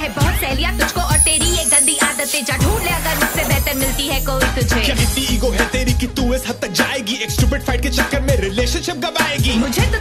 है बहुत सहेलियां तुझको और तेरी ये गंदी आदतें जा ढूंढ ले अगर मुझसे बेहतर मिलती है कोई तुझे। क्या इतनी ईगो है तेरी कि तू इस हद तक जाएगी? एक स्टूपिड फाइट के चक्कर में रिलेशनशिप गवाएगी। मुझे